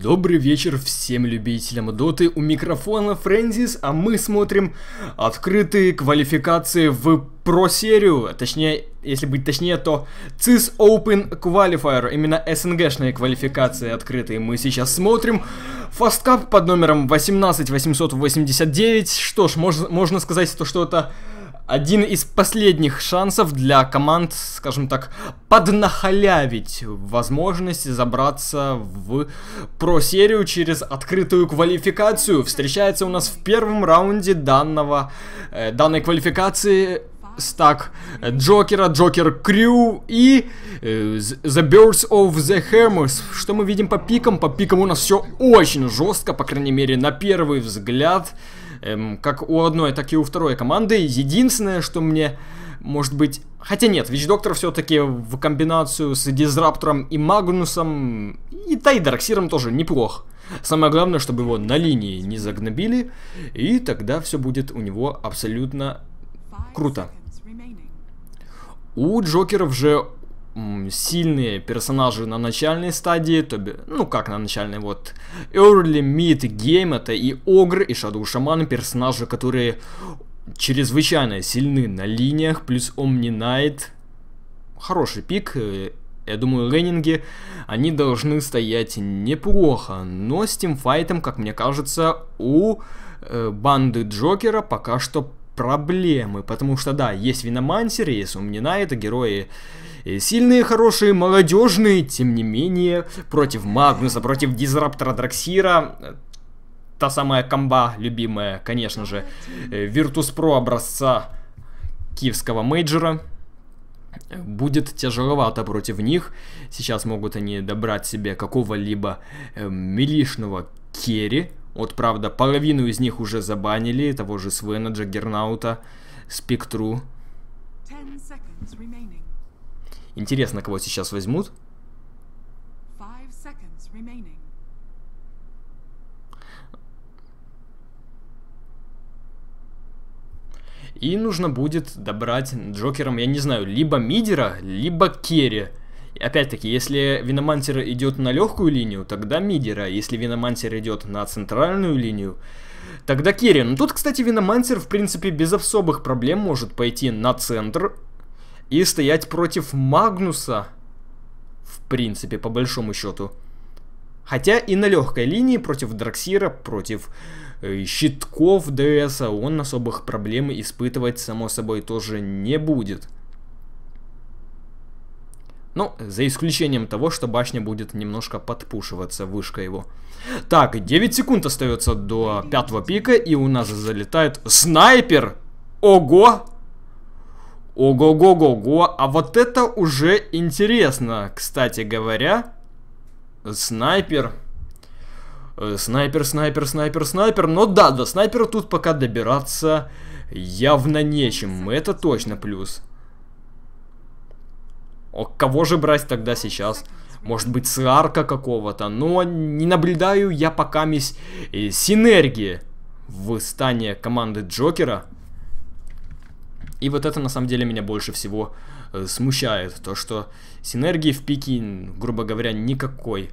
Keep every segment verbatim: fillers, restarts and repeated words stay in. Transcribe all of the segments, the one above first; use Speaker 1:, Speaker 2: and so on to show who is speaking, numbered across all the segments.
Speaker 1: Добрый вечер всем любителям доты, у микрофона Фрэнзис, а мы смотрим открытые квалификации в про-серию, точнее, если быть точнее, то цис Open Qualifier, именно СНГшные квалификации открытые мы сейчас смотрим. Фасткап под номером восемнадцать восемьсот восемьдесят девять, что ж, мож, можно сказать, то, что это один из последних шансов для команд, скажем так, поднахалявить возможность забраться в про-серию через открытую квалификацию. Встречается у нас в первом раунде данного, э, данной квалификации стак Джокера, Джокер Крю и э, The Birds of the Hammers. Что мы видим по пикам? По пикам у нас все очень жестко, по крайней мере на первый взгляд. Эм, как у одной, так и у второй команды. Единственное, что мне, может быть... Хотя нет, Вич-Доктор все-таки в комбинацию с Дизраптором и Магнусом, и Тайдарксиром тоже неплох. Самое главное, чтобы его на линии не загнобили, и тогда все будет у него абсолютно круто. У Джокеров же сильные персонажи на начальной стадии, то би, ну как на начальной, вот Early Mid Game, это и Огр, и Shadow Shaman, персонажи, которые чрезвычайно сильны на линиях, плюс Omni Knight, хороший пик, я думаю, лейнинги, они должны стоять неплохо, но с тимфайтом, как мне кажется, у э, банды Джокера пока что проблемы, потому что да, есть Виномансер, есть Omni Knight, герои сильные, хорошие, молодежные, тем не менее, против Магнуса, против Дизраптора Драксира, та самая комба любимая, конечно же, Virtus.pro образца киевского мейджора, будет тяжеловато против них. Сейчас могут они добрать себе какого-либо э, милишного керри. Вот, правда, половину из них уже забанили, того же Свена, Джаггернаута, Спектру. Интересно, кого сейчас возьмут. И нужно будет добрать Джокером, я не знаю, либо мидера, либо керри. Опять-таки, если Виномансер идет на легкую линию, тогда мидера. Если Виномансер идет на центральную линию, тогда керри. Ну тут, кстати, Виномансер, в принципе, без особых проблем может пойти на центр и стоять против Магнуса, в принципе, по большому счету. Хотя и на легкой линии против Драксира, против э, щитков ДСа он особых проблем испытывать, само собой, тоже не будет. Ну, за исключением того, что башня будет немножко подпушиваться, вышка его. Так, девять секунд остается до пятого пика, и у нас залетает снайпер! Ого! Ого-го-го-го, а вот это уже интересно, кстати говоря. Снайпер. Снайпер, снайпер, снайпер, снайпер. Но да, до снайпера тут пока добираться явно нечем, это точно плюс. О, кого же брать тогда сейчас? Может быть, Сарка какого-то, но не наблюдаю я пока мись синергии в стане команды Джокера. И вот это на самом деле меня больше всего э, смущает. То, что синергии в пике, грубо говоря, никакой.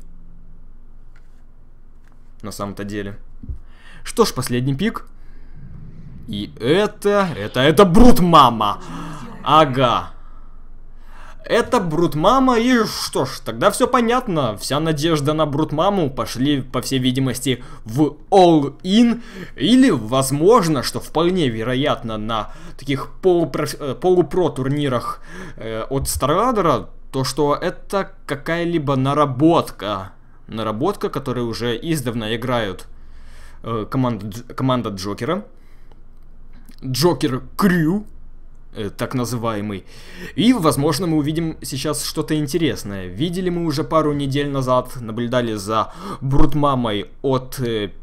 Speaker 1: На самом-то деле. Что ж, последний пик. И это... Это... Это Брут-мама. Ага. Это Брут-мама, и что ж, тогда все понятно. Вся надежда на Брут-маму пошли, по всей видимости, в all-in. Или, возможно, что вполне вероятно, на таких полупро, полупро турнирах э, от StarLadder, то, что это какая-либо наработка. Наработка, которую уже издавна играют э, команда, команда Джокера. Джокер Крю. Так называемый. И, возможно, мы увидим сейчас что-то интересное. Видели мы уже пару недель назад, наблюдали за Брут-мамой от э,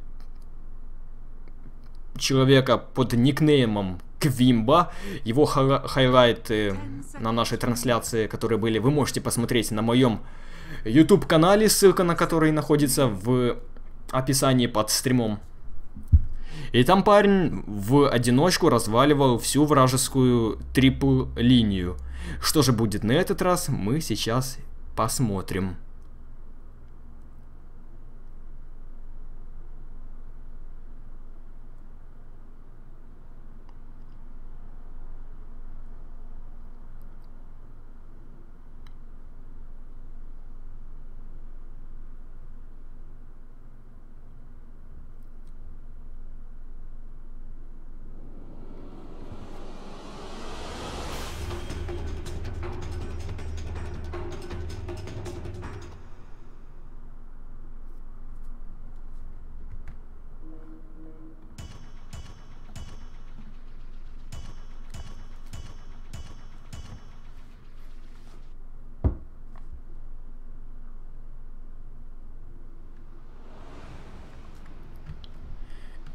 Speaker 1: человека под никнеймом Квимба. Его хайлайты на нашей трансляции, которые были, вы можете посмотреть на моем YouTube-канале, ссылка на который находится в описании под стримом. И там парень в одиночку разваливал всю вражескую трипл-линию. Что же будет на этот раз, мы сейчас посмотрим.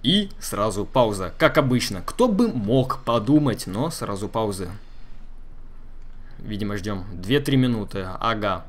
Speaker 1: И сразу пауза, как обычно. Кто бы мог подумать, но сразу паузы. Видимо, ждем две-три минуты, ага.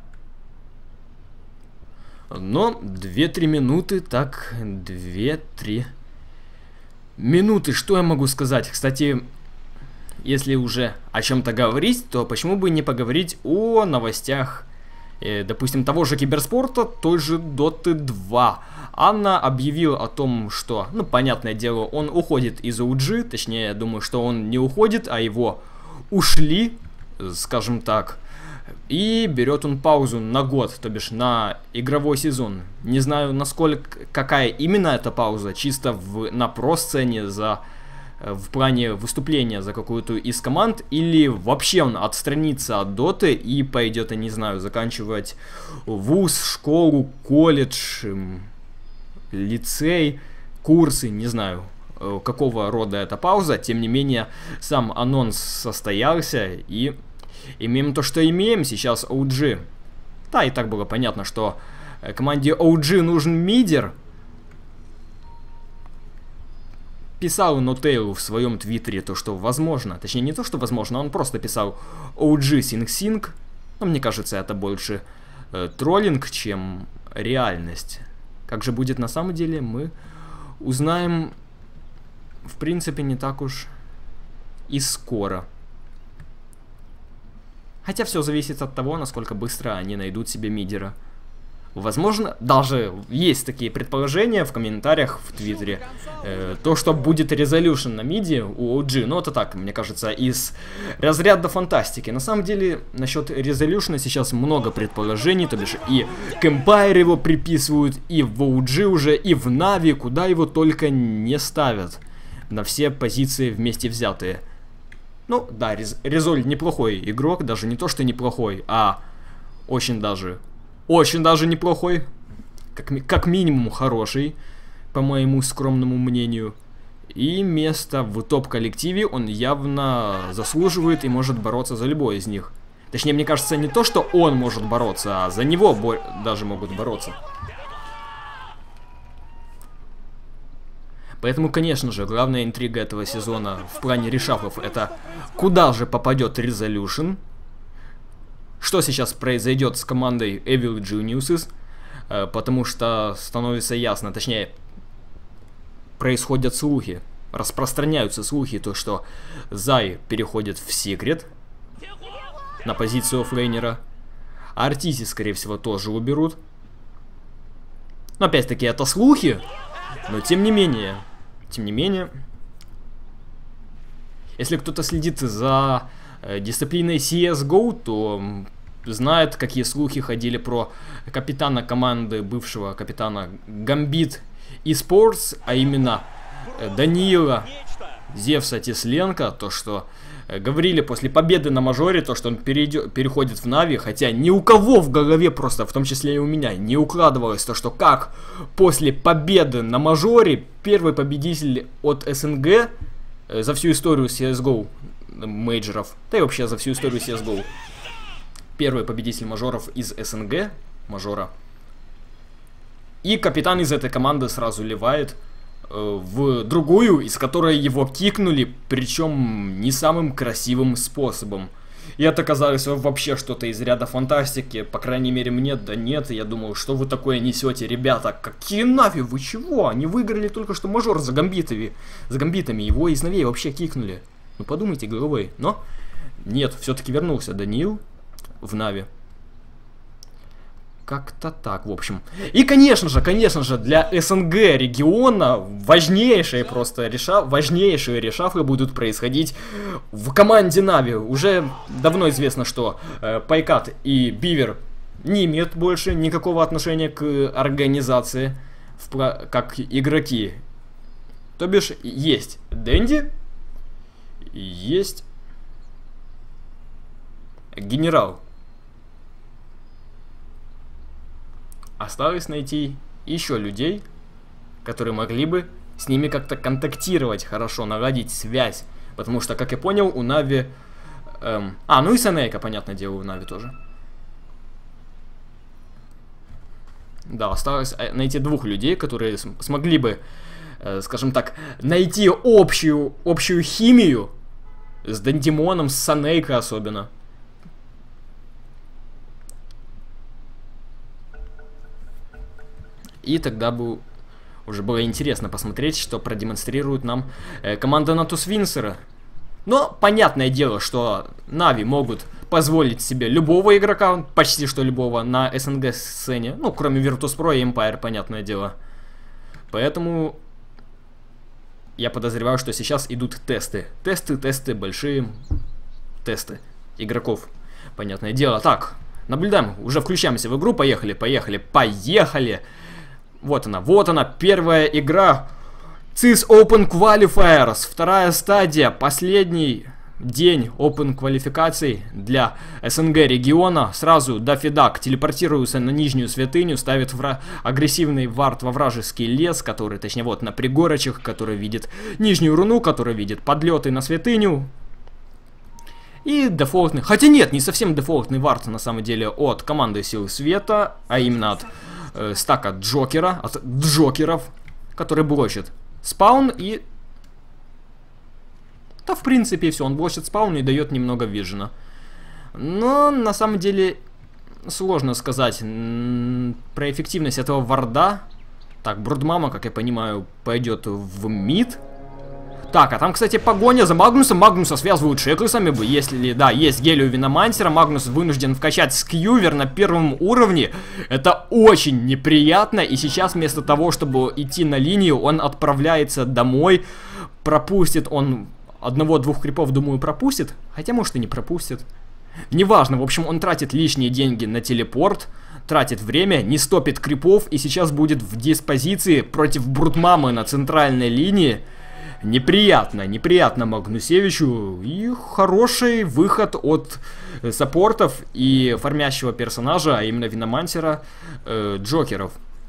Speaker 1: Но две-три минуты, так, две-три минуты, что я могу сказать? Кстати, если уже о чем-то говорить, то почему бы не поговорить о новостях, э, допустим, того же киберспорта, той же Доты два. Анна объявил о том, что, ну, понятное дело, он уходит из о джи, точнее, я думаю, что он не уходит, а его ушли, скажем так. И берет он паузу на год, то бишь на игровой сезон. Не знаю, насколько, какая именно эта пауза, чисто в, на про-сцене, за, в плане выступления за какую-то из команд, или вообще он отстранится от доты и пойдет, я не знаю, заканчивать вуз, школу, колледж, лицей, курсы, не знаю, какого рода эта пауза. Тем не менее, сам анонс состоялся, и имеем то, что имеем. Сейчас о джи. Да, и так было понятно, что команде о джи нужен мидер. Писал Нотейлу в своем твиттере то, что возможно. Точнее, не то, что возможно, он просто писал о джи Sync Sync. Но мне кажется, это больше э, троллинг, чем реальность. Как же будет на самом деле, мы узнаем, в принципе, не так уж и скоро. Хотя все зависит от того, насколько быстро они найдут себе мидера. Возможно, даже есть такие предположения в комментариях в Твиттере. Э, то, что будет резолюшн на миде у о джи, ну это так, мне кажется, из разряда фантастики. На самом деле, насчет резолюшна сейчас много предположений, то бишь и к Empire его приписывают, и в о джи уже, и в Нави, куда его только не ставят. На все позиции вместе взятые. Ну, да, Рез Резоль неплохой игрок, даже не то, что неплохой, а очень даже, очень даже неплохой. Как, ми как минимум хороший, по моему скромному мнению. И место в топ-коллективе он явно заслуживает и может бороться за любой из них. Точнее, мне кажется, не то, что он может бороться, а за него бо даже могут бороться. Поэтому, конечно же, главная интрига этого сезона в плане решафлов — это куда же попадет Resolution, что сейчас произойдет с командой Evil Geniuses, э, потому что становится ясно, точнее, происходят слухи, распространяются слухи, то что Зай переходит в Секрет на позицию оффлейнера, Артизи, скорее всего, тоже уберут. Но опять-таки это слухи, но тем не менее... Тем не менее, если кто-то следит за э, дисциплиной си эс го, то знает, какие слухи ходили про капитана команды, бывшего капитана Gambit eSports, а именно э, Даниила Зевса Тесленко, то, что э, говорили после победы на мажоре, то, что он перейдет, переходит в Нави, хотя ни у кого в голове просто, в том числе и у меня, не укладывалось то, что как после победы на мажоре первый победитель от эс эн гэ э, за всю историю си эс го мейджоров, да и вообще за всю историю си эс го, первый победитель мажоров из эс эн гэ, мажора, и капитан из этой команды сразу ливает э, в другую, из которой его кикнули, причем не самым красивым способом. И это казалось вообще что-то из ряда фантастики, по крайней мере мне, да нет, я думал, что вы такое несете, ребята, какие Нави, вы чего? Они выиграли только что мажор за гамбитами, за гамбитами, его из Нави вообще кикнули. Ну подумайте головой, но нет, все-таки вернулся Даниил в Нави. Как-то так, в общем. И, конечно же, конечно же, для эс эн гэ региона важнейшие просто реша... важнейшие решафлы будут происходить в команде Нави. Уже давно известно, что э, Пайкат и Бивер не имеют больше никакого отношения к организации в пла... как игроки. То бишь, есть Дэнди, есть Генерал. Осталось найти еще людей, которые могли бы с ними как-то контактировать хорошо, наладить связь. Потому что, как я понял, у Нави... Эм, а, ну и Сенейка, понятное дело, у Нави тоже. Да, осталось найти двух людей, которые см смогли бы э, скажем так, найти общую, общую химию с Дандимоном, с Санейко особенно. И тогда бы уже было интересно посмотреть, что продемонстрирует нам э, команда Натус Винсера. Но понятное дело, что Нави могут позволить себе любого игрока, почти что любого, на СНГ-сцене. Ну, кроме Virtus.pro и Empire, понятное дело. Поэтому я подозреваю, что сейчас идут тесты. Тесты, тесты, большие тесты игроков. Понятное дело. Так, наблюдаем, уже включаемся в игру. Поехали, поехали, поехали. Вот она, вот она, первая игра. цис Open Qualifiers, вторая стадия, последний день Open квалификаций для СНГ региона. Сразу Даффидак телепортируется на нижнюю святыню, ставит вра... агрессивный вард во вражеский лес, который, точнее, вот на пригорочек, который видит нижнюю руну, который видит подлеты на святыню. И дефолтный, хотя нет, не совсем дефолтный вард на самом деле от команды Сил Света, а именно от э, стака Джокера, от Джокеров, который блочит спаун и... Да, в принципе, все, он блочит спаун и дает немного вижена. Но, на самом деле, сложно сказать про эффективность этого варда. Так, Брудмама, как я понимаю, пойдет в мид. Так, а там, кстати, погоня за Магнусом. Магнуса связывают шеклесами. Если, да, есть гелию Виномансера, Магнус вынужден вкачать скьювер на первом уровне. Это очень неприятно. И сейчас вместо того, чтобы идти на линию, он отправляется домой. Пропустит он одного-двух крипов, думаю, пропустит. Хотя, может, и не пропустит. Неважно, в общем, он тратит лишние деньги на телепорт. Тратит время, не стопит крипов. И сейчас будет в диспозиции против Брудмамы на центральной линии. Неприятно, неприятно Магнусевичу. И хороший выход от э, саппортов и фармящего персонажа, а именно Виномансера, э, Джокеров.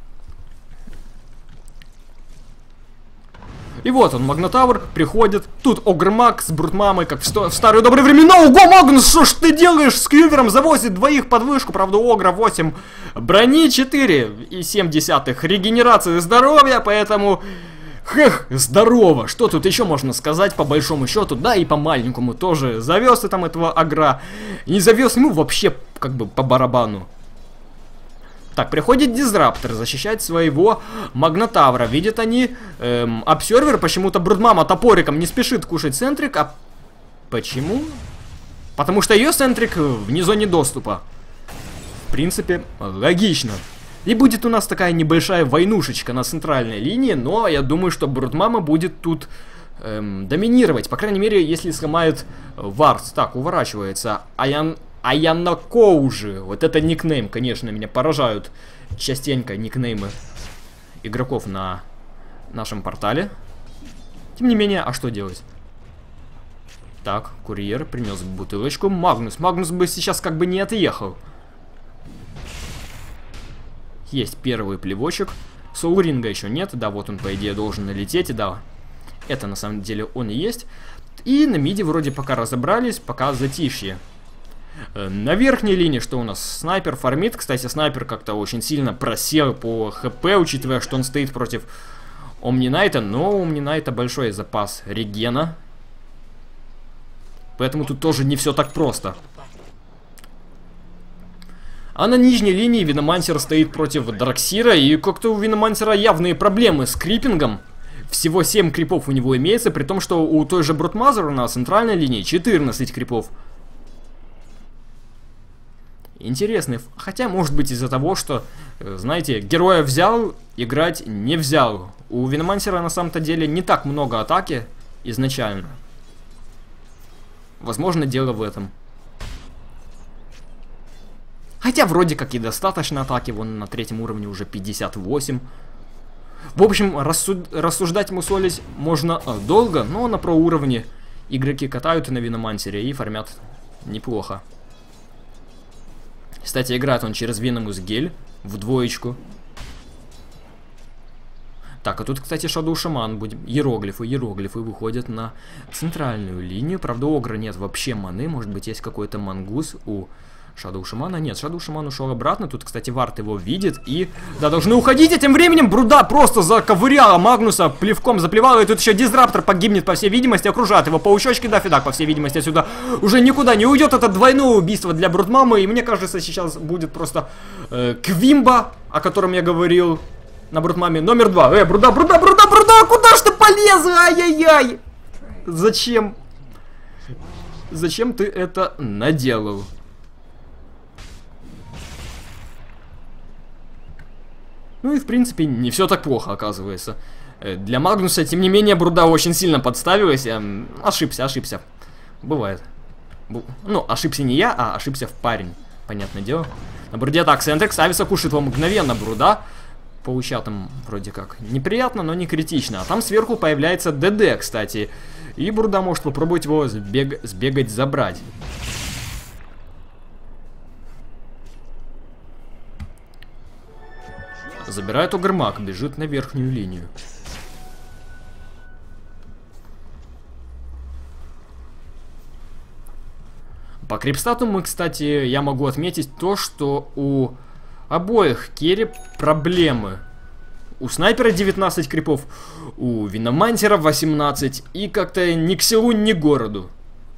Speaker 1: И вот он, Магнотавр, приходит. Тут Огрмак с Брудмамой, как в, в старые добрые времена. Ого, Магнус, что ж ты делаешь? С Кьювером завозит двоих под вышку. Правда, у Огра восемь брони, четыре и семь десятых регенерации здоровья, поэтому... Хех, здорово! Что тут еще можно сказать по большому счету? Да и по маленькому тоже. Завез ты там этого Агра. Не завез ему вообще как бы по барабану. Так, приходит Дизраптор защищать своего Магнотавра. Видят они эм, обсервер. Почему-то Брудмама топориком не спешит кушать Сентрик. А почему? Потому что ее Сентрик вне зоне доступа. В принципе, логично. И будет у нас такая небольшая войнушечка на центральной линии, но я думаю, что Брудмама будет тут эм, доминировать. По крайней мере, если сломает Вард. Так, уворачивается. Аян... Аянакоужи. Вот это никнейм, конечно, меня поражают частенько никнеймы игроков на нашем портале. Тем не менее, а что делать? Так, курьер принес бутылочку. Магнус. Магнус бы сейчас как бы не отъехал. Есть первый плевочек. Соулринга еще нет. Да, вот он, по идее, должен налететь. Да, это на самом деле он и есть. И на миде вроде пока разобрались, пока затишье. На верхней линии что у нас? Снайпер фармит. Кстати, снайпер как-то очень сильно просел по хп, учитывая, что он стоит против Омнинайта. Но у Омнинайта большой запас регена. Поэтому тут тоже не все так просто. А на нижней линии Виномансер стоит против Дарксира, и как-то у Виномансера явные проблемы с крипингом. Всего семь крипов у него имеется, при том, что у той же Брутмазера на центральной линии четырнадцать крипов. Интересный, хотя может быть из-за того, что, знаете, героя взял, играть не взял. У Виномансера на самом-то деле не так много атаки изначально. Возможно, дело в этом. Хотя вроде как и достаточно атаки, вон на третьем уровне уже пятьдесят восемь. В общем, рассуд... рассуждать мусолить можно долго, но на про уровне игроки катают на Виномансере и фармят неплохо. Кстати, играет он через Виномус Гель в двоечку. Так, а тут, кстати, Шадоу Шаман будем. Иероглифы, иероглифы выходят на центральную линию. Правда, у Огра нет вообще маны. Может быть, есть какой-то мангус у Shadow Shaman, нет, Shadow Shaman ушел обратно. Тут, кстати, Вард его видит и... Да, должны уходить, а тем временем Бруда просто заковыряла Магнуса, плевком заплевала. И тут еще Дизраптор погибнет, по всей видимости, окружает его паучочки. Даффи Дак, по всей видимости, отсюда уже никуда не уйдет. Это двойное убийство для Брудмамы. И мне кажется, сейчас будет просто э, Квимба, о котором я говорил на Брудмаме. Номер два. Э, Бруда, Бруда, Бруда, Бруда, куда ж ты полез? Ай-яй-яй! Зачем? Зачем ты это наделал? Ну и в принципе не все так плохо, оказывается. Для Магнуса, тем не менее, Бруда очень сильно подставилась. Эм, ошибся, ошибся. Бывает. Бу ну, ошибся не я, а ошибся в парень. Понятное дело. На Бруде так, Сентрик ставится, кушает его мгновенно Бруда. Получал там вроде как неприятно, но не критично. А там сверху появляется ДД, кстати. И Бруда может попробовать его сбег сбегать, забрать. Забирает Огрмак, бежит на верхнюю линию. По крипстату мы, кстати, я могу отметить то, что у обоих керри проблемы. У снайпера девятнадцать крипов, у Виномантера восемнадцать, и как-то ни к селу, ни к городу.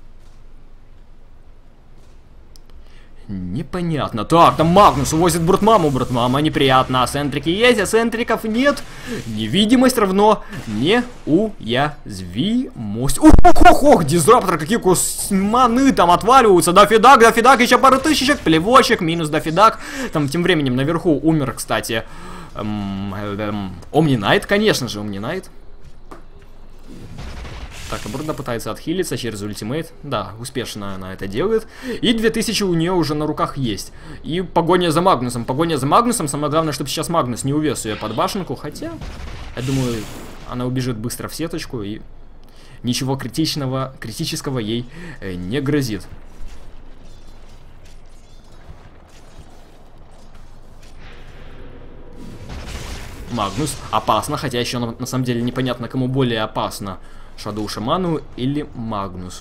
Speaker 1: Непонятно. Так, там Магнус увозит Брутмаму, Брутмама неприятно, а сентрики есть, а сентриков нет. Невидимость равно неуязвимость. Ох-ох-ох, Дизраптор, какие кусманы там отваливаются. Даффи Дак, Даффи Дак, еще пару тысячек, плевочек, минус Даффи Дак. Там тем временем наверху умер, кстати, эм, эм, Омнинайт, конечно же, Омнинайт. Так, а Бруда пытается отхилиться через ультимейт. Да, успешно она это делает. И две тысячи у нее уже на руках есть. И погоня за Магнусом. Погоня за Магнусом. Самое главное, чтобы сейчас Магнус не увез ее под башенку. Хотя, я думаю, она убежит быстро в сеточку. И ничего критичного, критического ей э, не грозит. Магнус опасно. Хотя еще на, на самом деле непонятно, кому более опасно. Shadow Шаману или Магнусу.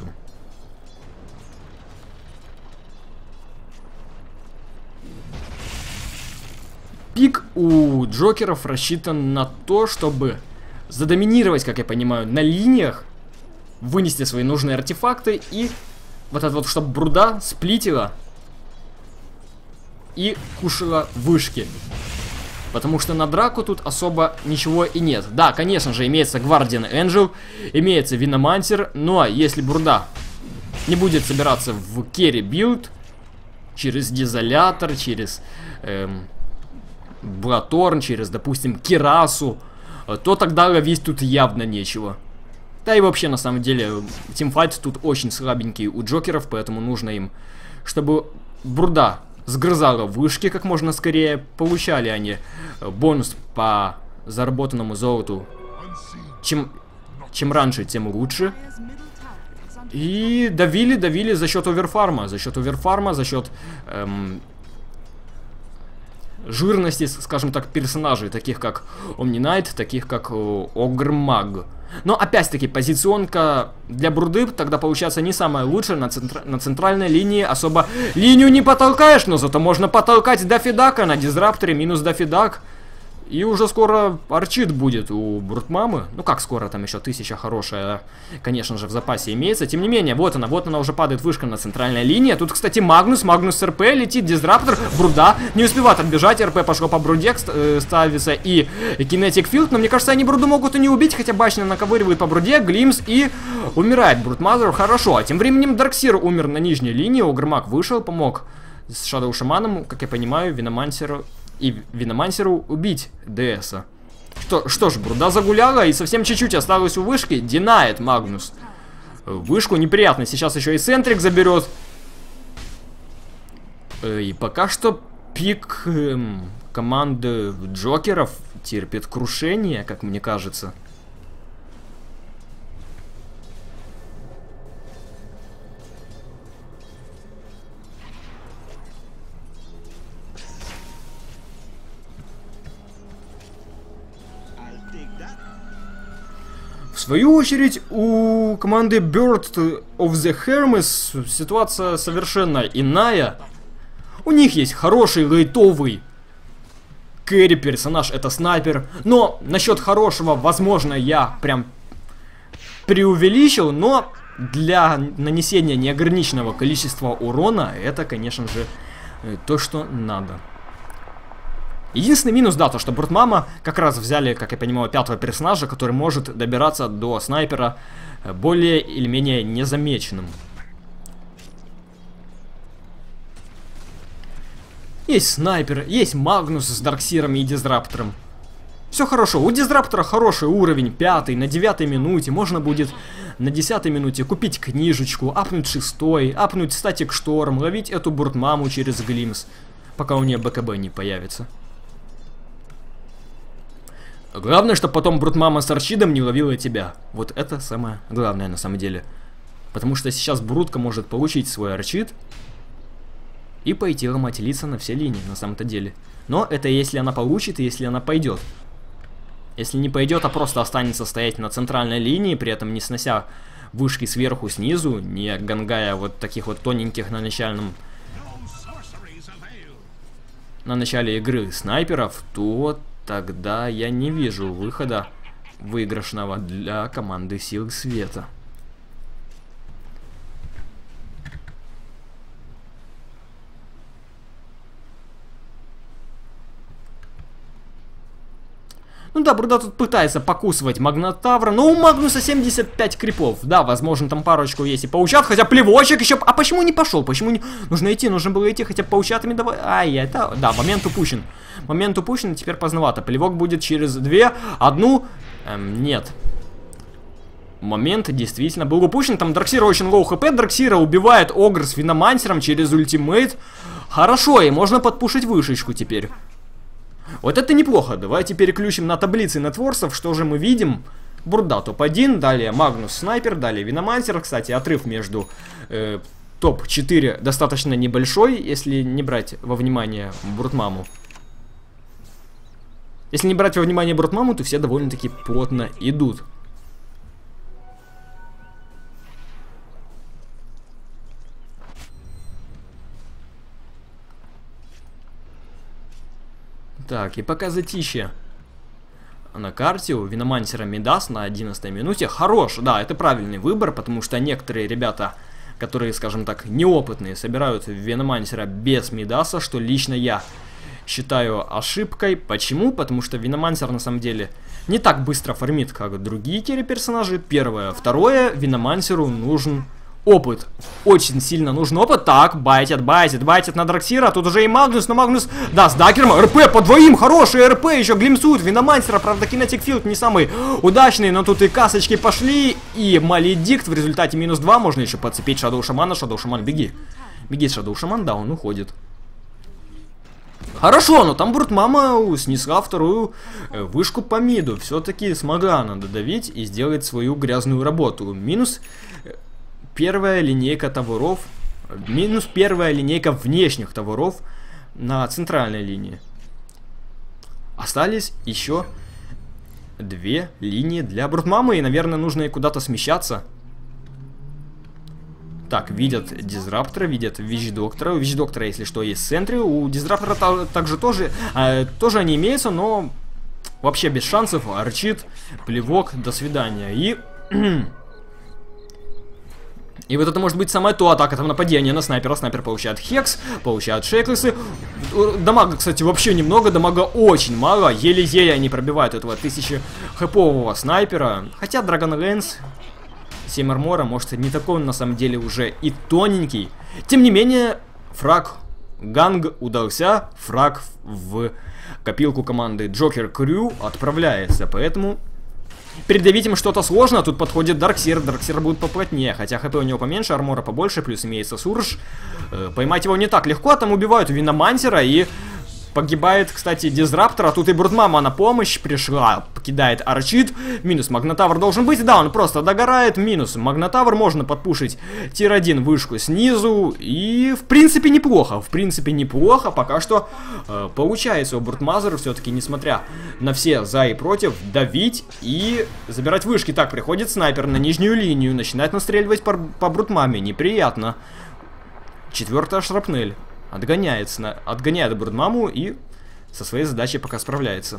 Speaker 1: Пик у Джокеров рассчитан на то, чтобы задоминировать, как я понимаю, на линиях, вынести свои нужные артефакты и вот это вот, чтобы Бруда сплитила и кушала вышки. Потому что на драку тут особо ничего и нет. Да, конечно же, имеется Guardian Angel, имеется Виномантер, но если Бруда не будет собираться в керри билд, через Дизолятор, через эм, Блаторн, через, допустим, Кирасу, то тогда ловить тут явно нечего. Да и вообще, на самом деле, тимфайт тут очень слабенький у Джокеров, поэтому нужно им, чтобы Бруда сгрызала вышки как можно скорее, получали они бонус по заработанному золоту. Чем, чем раньше, тем лучше. И давили, давили за счет оверфарма, за счет оверфарма, за счет эм, жирности, скажем так, персонажей, таких как Омнинайт, таких как Огрмаг. Но опять-таки позиционка для Бруды тогда получается не самая лучшая. На, центр... на центральной линии особо линию не потолкаешь, но зато можно потолкать Даффи Дака на Дизрапторе, минус Даффи Дак. И уже скоро арчит будет у Брутмамы. Ну как скоро, там еще тысяча хорошая, конечно же, в запасе имеется. Тем не менее, вот она, вот она уже падает вышка на центральной линии. Тут, кстати, Магнус, Магнус РП, летит Дизраптор, Бруда не успевает отбежать, РП пошло по Бруде, э, ставится и Кинетик Филд. Но мне кажется, они Бруду могут и не убить, хотя башня наковыривает по Бруде, Глимс и умирает Брутмазер, хорошо. А тем временем Дарксир умер на нижней линии, Огрмак вышел, помог с Shadow Шаманом, как я понимаю, Виномансеру. И Виномансеру убить ДСа. Что, что ж, Бруда загуляла и совсем чуть-чуть осталось у вышки. Динает Магнус вышку. Неприятно. Сейчас еще и Сентрик заберет. И пока что пик эм, команды Джокеров терпит крушение, как мне кажется. В свою очередь, у команды Bird of the Hermes ситуация совершенно иная. У них есть хороший лейтовый кэрри персонаж, это снайпер. Но насчет хорошего, возможно, я прям преувеличил, но для нанесения неограниченного количества урона это, конечно же, то, что надо. Единственный минус, да, то, что Брутмама как раз взяли, как я понимаю, пятого персонажа, который может добираться до снайпера более или менее незамеченным. Есть снайпер, есть Магнус с Дарксиром и Дизраптором. Все хорошо, у Дизраптора хороший уровень, пятый, на девятой минуте. Можно будет на десятой минуте купить книжечку, апнуть шестой, апнуть статик шторм, ловить эту Брутмаму через Глимс, пока у нее БКБ не появится. Главное, чтобы потом Брутмама с Арчидом не ловила тебя. Вот это самое главное на самом деле. Потому что сейчас Брутка может получить свой Арчид и пойти ломать лица на все линии, на самом-то деле. Но это если она получит и если она пойдет. Если не пойдет, а просто останется стоять на центральной линии, при этом не снося вышки сверху, снизу, не гангая вот таких вот тоненьких на начальном... на начале игры снайперов, то тогда я не вижу выхода выигрышного для команды Сил Света. Ну да, Бруда тут пытается покусывать Магнатавра, но у Магнуса семьдесят пять крипов. Да, возможно, там парочку есть и паучат, хотя плевочек еще... А почему не пошел? Почему не... Нужно идти, нужно было идти, хотя паучатами давай... Ай, это... Да, момент упущен. Момент упущен, теперь поздновато. Плевок будет через две, одну... Эм, нет. Момент действительно был упущен. Там Дарксира очень лоу хп. Дарксира убивает Огр с Виномансером через ультимейт. Хорошо, и можно подпушить вышечку теперь. Вот это неплохо. Давайте переключим на таблицы нетворсов. Что же мы видим? Бруда топ один, далее Магнус снайпер, далее Виномансер. Кстати, отрыв между э, топ четыре достаточно небольшой, если не брать во внимание Брутмаму. Если не брать во внимание Брутмаму, то все довольно-таки плотно идут. Так, и пока затишье на карте у Виномансера Мидас на одиннадцатой минуте. Хорош, да, это правильный выбор, потому что некоторые ребята, которые, скажем так, неопытные, собирают Виномансера без Мидаса, что лично я считаю ошибкой. Почему? Потому что Виномансер на самом деле не так быстро фармит, как другие керри-персонажи. Первое. Второе, Виномансеру нужен опыт. Очень сильно нужен опыт. Так, байтят, байтят, байтят на Дарксира. Тут уже и Магнус, но Магнус... Да, с Дакером. РП по двоим. Хороший РП. Еще глимсует Виномансера. Правда, Кинетик Филд не самый удачный, но тут и касочки пошли. И Маледикт в результате минус два. Можно еще подцепить Шадоу Шамана. Шадоу Шаман, беги. Беги, Шадоу Шаман. Да, он уходит. Хорошо, но там Брутмама снесла вторую вышку по миду. Все-таки смогла она додавить и сделать свою грязную работу. Минус... Первая линейка товаров, минус первая линейка внешних товаров на центральной линии. Остались еще две линии для Брутмамы, и, наверное, нужно и куда-то смещаться. Так, видят Дизраптора, видят Вич-доктора. У Вич-доктора, если что, есть в центре. У Дизраптора также тоже, э, тоже они имеются, но вообще без шансов. Арчит, плевок, до свидания. И... И вот это может быть самая то атака, там нападение на снайпера. Снайпер получает хекс, получает шейклесы. Дамага, кстати, вообще немного, дамага очень мало. Еле-еле они пробивают этого тысячи хэпового снайпера. Хотя Драгон Лэнс, семь армора, может, не такой он на самом деле уже и тоненький. Тем не менее, фраг ганг удался. Фраг в копилку команды Джокер Крю отправляется, поэтому... Передавить им что-то сложно, тут подходит Дарксир, Дарксир будет поплотнее, хотя хп у него поменьше, армора побольше, плюс имеется Сурж. Э, поймать его не так легко, а там убивают Виномансера и погибает, кстати, Дизраптор, а тут и Брутмама на помощь пришла, покидает Арчит, минус Магнатавр должен быть, да, он просто догорает, минус Магнатавр, можно подпушить тир один вышку снизу, и в принципе неплохо, в принципе неплохо, пока что э, получается у Брутмазера все-таки, несмотря на все за и против, давить и забирать вышки. Так, приходит снайпер на нижнюю линию, начинает настреливать по, по Брутмаме, неприятно. Четвертая шрапнель. Отгоняет, отгоняет Брудмаму и со своей задачей пока справляется.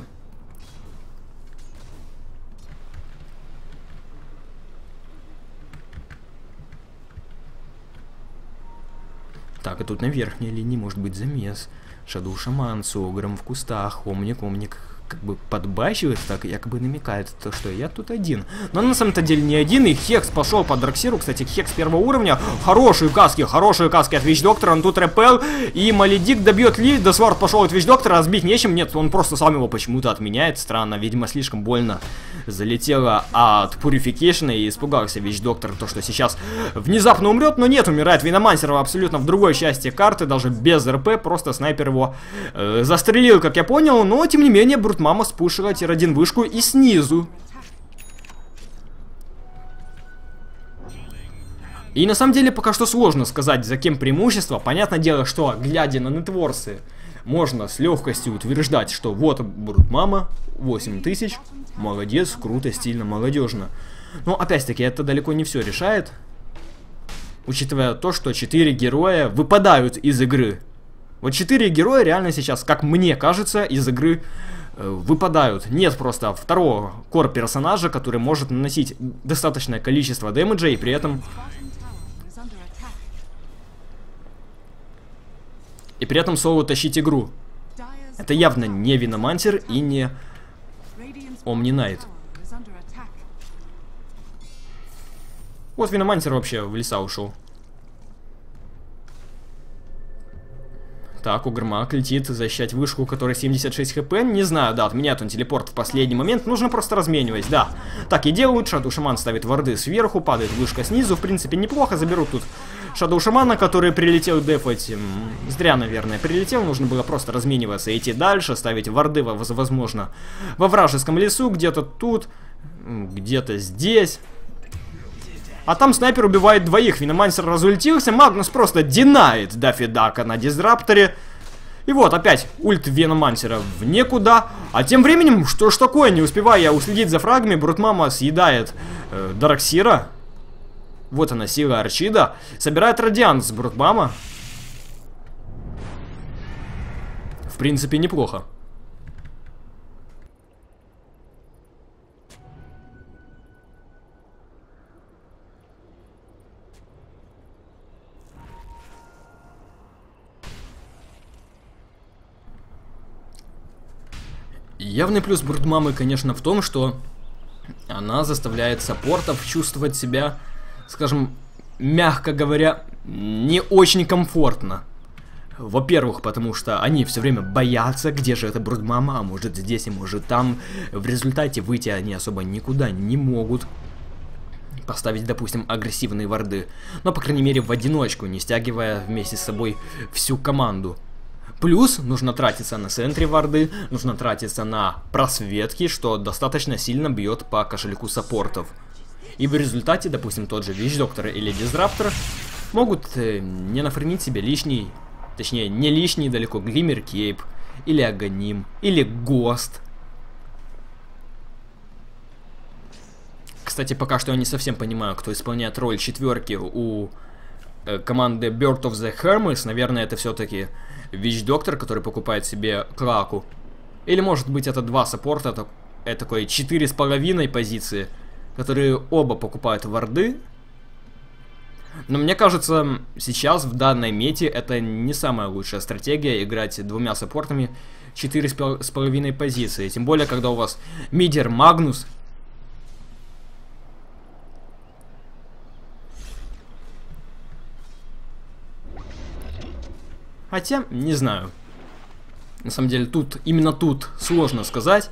Speaker 1: Так, и тут на верхней линии может быть замес. Шаду Шаман с Огром в кустах. Омник, Омник как бы подбачивает, так якобы намекает, то, что я тут один. Но на самом-то деле не один, и Хекс пошел по Драксиру. Кстати, Хекс первого уровня. Хорошие каски, хорошие каски от Вич-доктора. Он тут репел, и Маледик добьет Ли. Десвард пошел от Вич-доктора, разбить нечем. Нет, он просто сам его почему-то отменяет. Странно, видимо, слишком больно залетело от Пурификейшена, и испугался Вич-доктор, то, что сейчас внезапно умрет. Но нет, умирает Виномансер абсолютно в другой части карты, даже без РП. Просто снайпер его э, застрелил, как я понял. Но, тем не менее, Брутмама спушила тир один вышку и снизу. И на самом деле пока что сложно сказать, за кем преимущество. Понятное дело, что, глядя на нетворсы, можно с легкостью утверждать, что вот Брутмама, восемь тысяч, молодец, круто, стильно, молодежно. Но опять-таки это далеко не все решает, учитывая то, что четыре героя выпадают из игры. Вот четыре героя реально сейчас, как мне кажется, из игры э, выпадают. Нет просто второго кор-персонажа, который может наносить достаточное количество дэмэджа и при этом... И при этом соло тащить игру. Это явно не Виномансер и не Омни Найт. Вот Виномансер вообще в леса ушел. Так, Угрмак летит защищать вышку, у которой семьдесят шесть хп. Не знаю, да, отменяет он телепорт в последний момент. Нужно просто разменивать, да. Так и делают. Шадоу Шаман ставит варды сверху, падает вышка снизу. В принципе, неплохо. Заберут тут Шадоу Шамана, который прилетел дефать. Зря, наверное, прилетел. Нужно было просто размениваться, идти дальше, ставить варды, возможно, во вражеском лесу. Где-то тут, где-то здесь. А там снайпер убивает двоих. Виномансер разультился. Магнус просто динает Даффи Дака на дизрапторе. И вот опять ульт Виномансера в никуда. А тем временем, что ж такое, не успевая я уследить за фрагами, Брутмама съедает э, Дарксира. Вот она, сила Арчида. Собирает Радиант с Брутмама. В принципе, неплохо. Явный плюс Брутмамы, конечно, в том, что она заставляет саппортов чувствовать себя, скажем, мягко говоря, не очень комфортно. Во-первых, потому что они все время боятся, где же эта Брутмама, а может здесь, и может там. В результате выйти они особо никуда не могут. Поставить, допустим, агрессивные варды. Но, по крайней мере, в одиночку, не стягивая вместе с собой всю команду. Плюс нужно тратиться на центре варды, нужно тратиться на просветки, что достаточно сильно бьет по кошельку саппортов. И в результате, допустим, тот же Вич-доктор или Дизраптор могут э, не нафармить себе лишний, точнее, не лишний далеко Глиммер Кейп, или Аганим, или Гост. Кстати, пока что я не совсем понимаю, кто исполняет роль четверки у э, команды Bird of the Hermes. Наверное, это все-таки Вич-доктор, который покупает себе Клаку. Или, может быть, это два саппорта, это, это такой четыре с половиной позиции, которые оба покупают варды. Но мне кажется, сейчас в данной мете это не самая лучшая стратегия играть двумя саппортами четыре с половиной позиции. Тем более, когда у вас мидер Магнус. Хотя, не знаю. На самом деле, тут, именно тут сложно сказать.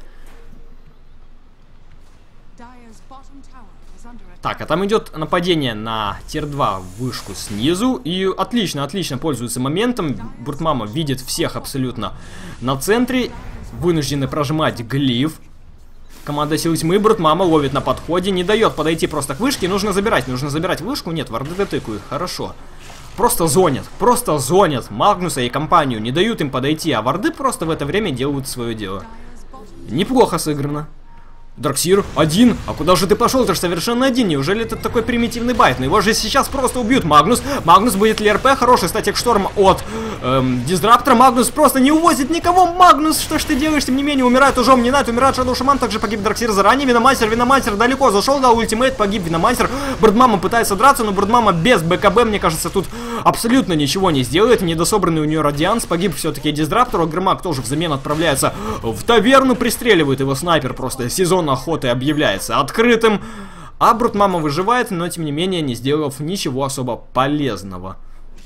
Speaker 1: Так, а там идет нападение на тир два вышку снизу. И отлично, отлично пользуется моментом. Брутмама видит всех абсолютно на центре. Вынуждены прожимать глиф. Команда силы тьмы. Брутмама ловит на подходе. Не дает подойти просто к вышке. Нужно забирать, нужно забирать вышку. Нет, варды дотыкают. Хорошо. Просто зонят, просто зонят Магнуса и компанию, не дают им подойти, а варды просто в это время делают свое дело. Неплохо сыграно. Дарксир, один, а куда же ты пошел? Ты же совершенно один, неужели это такой примитивный байт? Но его же сейчас просто убьют. Магнус, Магнус будет ли РП, хороший статик шторм от эм, Дизраптор. Магнус просто не увозит никого. Магнус, что ж ты делаешь? Тем не менее, умирает уже Омнинайт, умирает Шадоу Шаман, также погиб Дарксир заранее. Виномастер, Виномастер далеко зашел, да, ультимейт, погиб Виномастер. Брудмама пытается драться, но Брудмама без БКБ, мне кажется, тут абсолютно ничего не сделает. Недособранный у нее Радианс, погиб все-таки Дизраптор. Огрымак тоже взамен отправляется в таверну, пристреливает его снайпер, просто сезон охоты объявляется открытым. А Брудмама выживает, но тем не менее не сделав ничего особо полезного.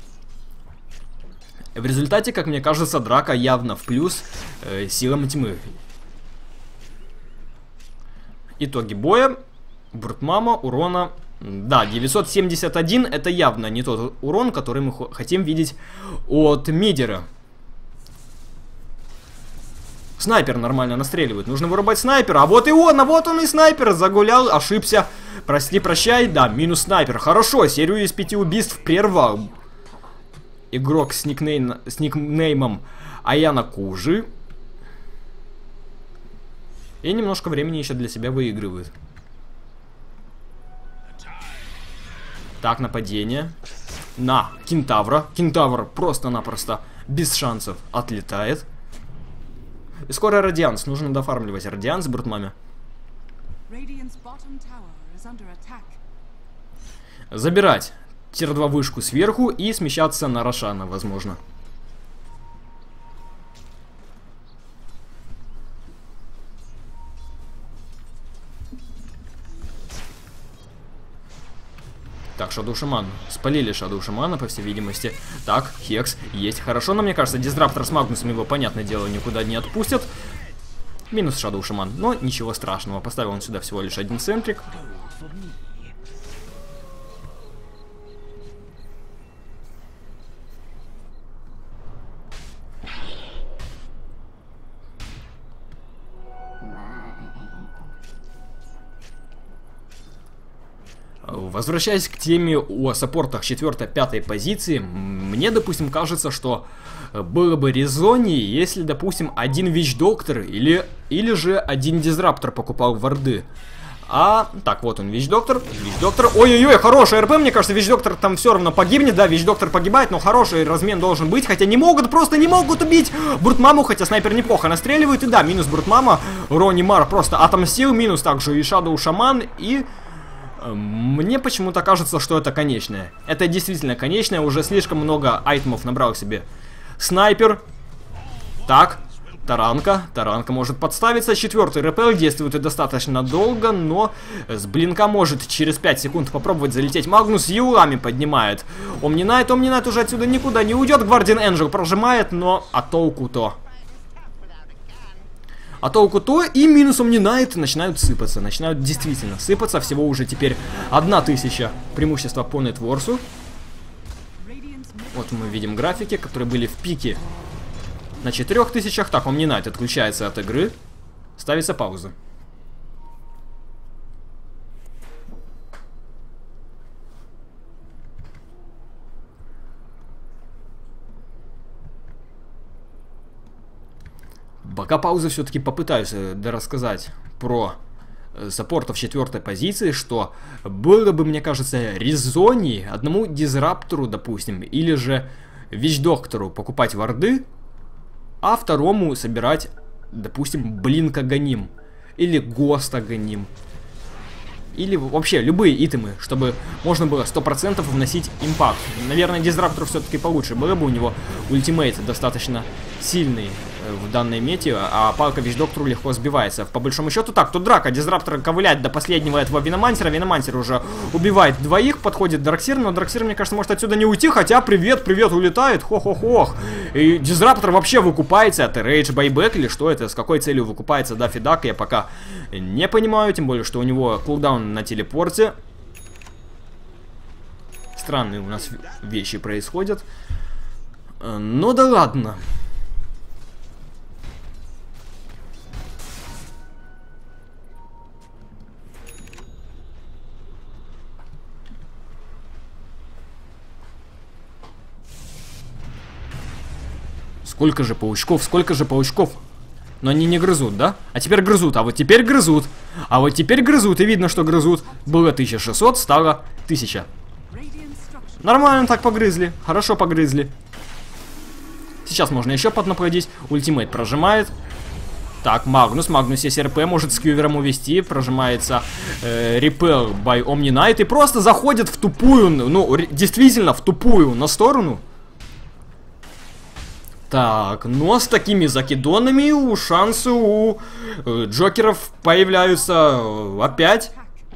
Speaker 1: В результате, как мне кажется, драка явно в плюс э, силам тьмы. Итоги боя. Брудмама, урона... Да, девятьсот семьдесят один, это явно не тот урон, который мы хотим видеть от мидера. Снайпер нормально настреливает. Нужно вырубать снайпера. А вот и он, а вот он и снайпер. Загулял, ошибся. Прости, прощай. Да, минус снайпер. Хорошо, серию из пяти убийств прервал игрок с, никнейм, с никнеймом Аяна Кужи. И немножко времени еще для себя выигрывает. Так, нападение. На Кентавра. Кентавр просто-напросто без шансов отлетает. И скоро Радианс. Нужно дофармливать Радианс Брудмаме. Забирать тир два вышку сверху и смещаться на Рошана, возможно. Так, Шадоу Шаман. Спалили Шадоу Шамана, по всей видимости. Так, Хекс есть. Хорошо, но мне кажется, Дизраптор с Магнусом его, понятное дело, никуда не отпустят. Минус Шадоу Шаман. Но ничего страшного. Поставил он сюда всего лишь один центрик. Возвращаясь к теме о саппортах четвёртой-пятой позиции, мне, допустим, кажется, что было бы резоннее, если, допустим, один Вич-доктор или, или же один Дизраптор покупал варды. А, так, вот он, Вич-доктор, Вич-доктор, ой-ой-ой, хороший РП, мне кажется, Вич-доктор там все равно погибнет, да, Вич-доктор погибает, но хороший размен должен быть, хотя не могут, просто не могут убить Брудмаму, хотя снайпер неплохо настреливает, и да, минус Брудмама, Ронни Мар просто отомстил, минус также и Шадоу Шаман, и... Мне почему-то кажется, что это конечное. Это действительно конечное, уже слишком много айтемов набрал себе снайпер. Так, таранка. Таранка может подставиться. Четвертый РПЛ действует и достаточно долго, но с блинка может через пять секунд попробовать залететь. Магнус юлами поднимает. Омнинайт, Омнинайт уже отсюда никуда не уйдет. Гвардиан Энджел прожимает, но а толку-то? А толку-то и минусом Омнинайт начинают сыпаться. Начинают действительно сыпаться. Всего уже теперь одна тысяча преимущества по нетворсу. Вот мы видим графики, которые были в пике на четырёх тысячах. Так, Омнинайт отключается от игры. Ставится пауза. Пока пауза, все-таки попытаюсь рассказать про саппортов четвертой позиции, что было бы, мне кажется, резоннее одному Дизраптору, допустим, или же Вич-доктору покупать варды, а второму собирать, допустим, Блинк Аганим или Гост Аганим. Или вообще любые итемы, чтобы можно было сто процентов вносить импакт. Наверное, Дизраптор все-таки получше было бы, у него ультимейт достаточно сильный в данной мете, а палка Вич-доктору легко сбивается. По большому счету, так, тут драка. Дизраптор ковыляет до последнего этого Виномансера. Виномансер уже убивает двоих, подходит Дарксир, но Дарксир, мне кажется, может отсюда не уйти, хотя привет, привет, улетает, хо-хо-хох. И Дизраптор вообще выкупается, это рейдж байбек или что это, с какой целью выкупается Даффи Дак, я пока не понимаю, тем более, что у него кулдаун на телепорте. Странные у нас вещи происходят. Ну да ладно. Сколько же паучков, сколько же паучков. Но они не грызут, да? А теперь грызут, а вот теперь грызут. А вот теперь грызут, и видно, что грызут. Было тысяча шестьсот, стало тысяча. Нормально так погрызли, хорошо погрызли. Сейчас можно еще поднаплодить. Ультимейт прожимает. Так, Магнус, Магнус есть РП, может скьювером увести, прожимается э, Repel by Omni Knight и просто заходит в тупую, ну, действительно в тупую, на сторону. Так, но с такими закидонами у шансы у э, Джокеров появляются э, опять.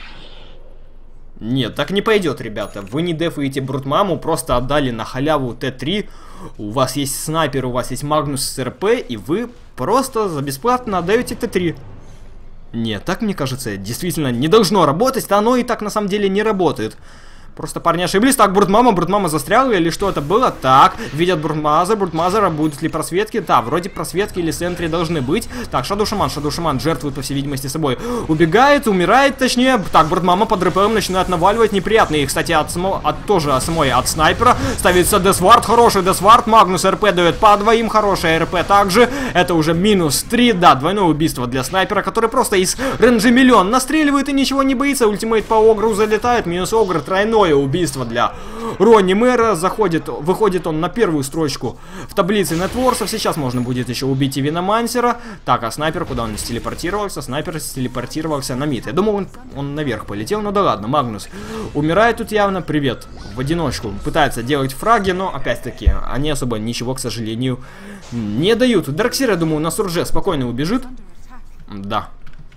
Speaker 1: Нет, так не пойдет, ребята. Вы не дефаете Брутмаму, просто отдали на халяву Т три. У вас есть снайпер, у вас есть Магнус с РП, и вы просто за бесплатно отдаете Т три. Нет, так мне кажется, действительно не должно работать, а оно и так на самом деле не работает. Просто парни ошиблись. Так, Брутмама, Брутмама застряла или что это было? Так, видят Брутмазер, Брутмазера, будут ли просветки? Да, вроде просветки или сентри должны быть. Так, Шадоу Шаман, Шадоу Шаман жертвует, по всей видимости, собой. Убегает, умирает, точнее. Так, Брутмама под РПМ начинает наваливать неприятные. Кстати, от, само... от тоже от самой, от снайпера ставится Десвард, хороший Десвард. Магнус РП дает по двоим, хорошая РП также. Это уже минус три, да, двойное убийство для снайпера, который просто из рейнджа миллион настреливает и ничего не боится. Ультимейт по Огру залетает, минус Огр, тройной убийство для Ронни Мэра. Заходит, выходит он на первую строчку в таблице нетворсов. Сейчас можно будет еще убить и Виномансера. Так, а снайпер, куда он телепортировался? Снайпер телепортировался на мид. Я думал, он, он наверх полетел, но да ладно. Магнус умирает тут явно. Привет. В одиночку. Пытается делать фраги, но опять-таки они особо ничего, к сожалению, не дают. Дарксир, я думаю, на Сурже спокойно убежит. Да.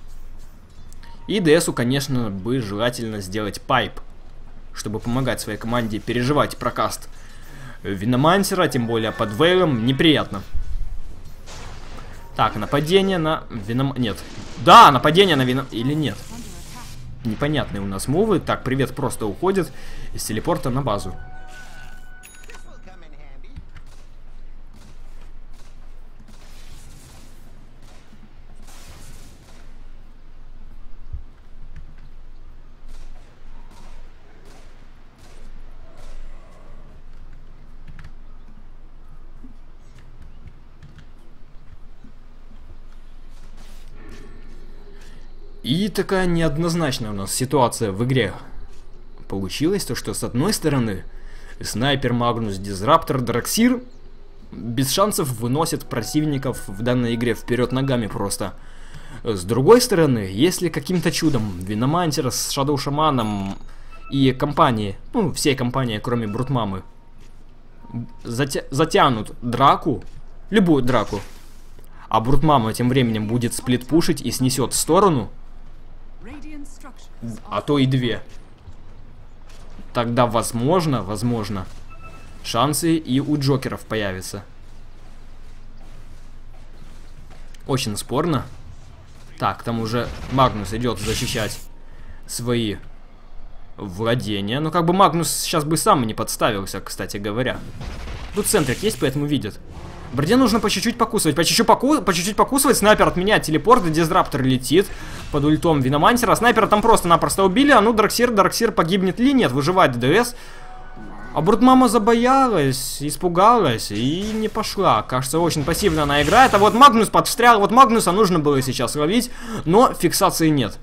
Speaker 1: И ДСу, конечно, бы желательно сделать пайп, чтобы помогать своей команде переживать прокаст Виномансера, тем более под Вейлом, неприятно. Так, нападение на Вином... Нет. Да, нападение на Вином... Или нет? Непонятные у нас мувы. Так, привет просто уходит из телепорта на базу. И такая неоднозначная у нас ситуация в игре получилась, то что с одной стороны снайпер, Магнус, Дизраптор, Дарксир без шансов выносят противников в данной игре вперед ногами просто. С другой стороны, если каким-то чудом Виномансер с Шадоу Шаманом и компании, ну всей компании, кроме Брутмамы, затя затянут драку, любую драку, а Брутмама тем временем будет сплитпушить и снесет в сторону, а то и две, тогда возможно, возможно, шансы и у Джокеров появятся. Очень спорно. Так, там уже Магнус идет защищать свои владения. Ну, как бы Магнус сейчас бы сам не подставился, кстати говоря. Тут центрик есть, поэтому видят. Броде нужно по чуть-чуть покусывать. По чуть-чуть поку... по чуть-чуть покусывать. Снайпер отменяет телепорт. Дизраптор летит под ультом Виномансера. Снайпера там просто-напросто убили. А ну, Дарксир, Дарксир погибнет ли? Нет, выживает ДДС. А Брутмама забоялась, испугалась и не пошла. Кажется, очень пассивно она играет. А вот Магнус подстрял. Вот Магнуса нужно было сейчас ловить, но фиксации нет.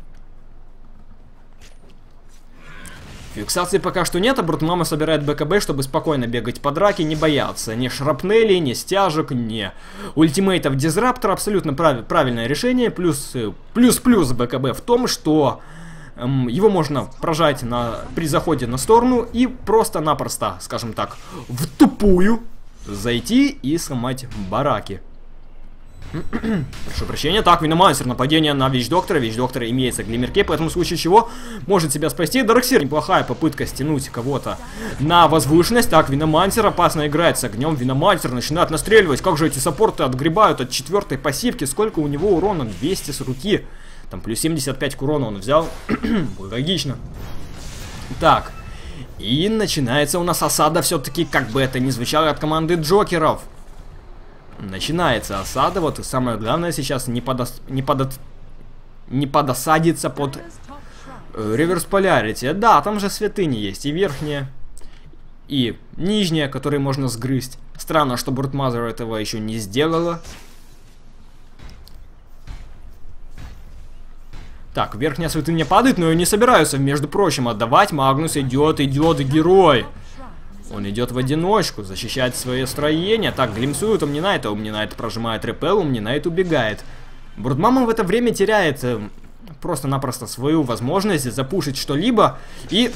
Speaker 1: Фиксации пока что нет, а Брутмама собирает БКБ, чтобы спокойно бегать по драке, не бояться ни шрапнели, ни стяжек, ни ультимейтов Дизраптора. Абсолютно прав правильное решение. Плюс, плюс-плюс БКБ в том, что эм, его можно прожать на, при заходе на сторону и просто-напросто, скажем так, в тупую зайти и сломать бараки. Прошу прощения. Так, Виномансер, нападение на Вич-доктора. Вич-доктора имеется глиммерке, поэтому в случае чего может себя спасти. Дарксир, неплохая попытка стянуть кого-то на возвышенность. Так, Виномансер опасно играет с огнем. Виномансер начинает настреливать. Как же эти саппорты отгребают от четвертой пассивки? Сколько у него урона? двести с руки. Там плюс семьдесят пять к урону он взял. Логично. Так. И начинается у нас осада все-таки, как бы это ни звучало, от команды Джокеров. Начинается осада, вот и самое главное сейчас не, подос... не, подот... не подосадиться под Реверс Полярити. Да, там же святыни есть, и верхняя, и нижняя, которые можно сгрызть. Странно, что Брутмазер этого еще не сделала. Так, верхняя святыня падает, но я не собираюсь, между прочим, отдавать. Магнус идет, идет, герой. Он идет в одиночку, защищает свое строение. Так, глимсует Omni-Knight, Omni-Knight прожимает репел, Omni-Knight убегает. Брудмама в это время теряет э, просто-напросто свою возможность запушить что-либо. И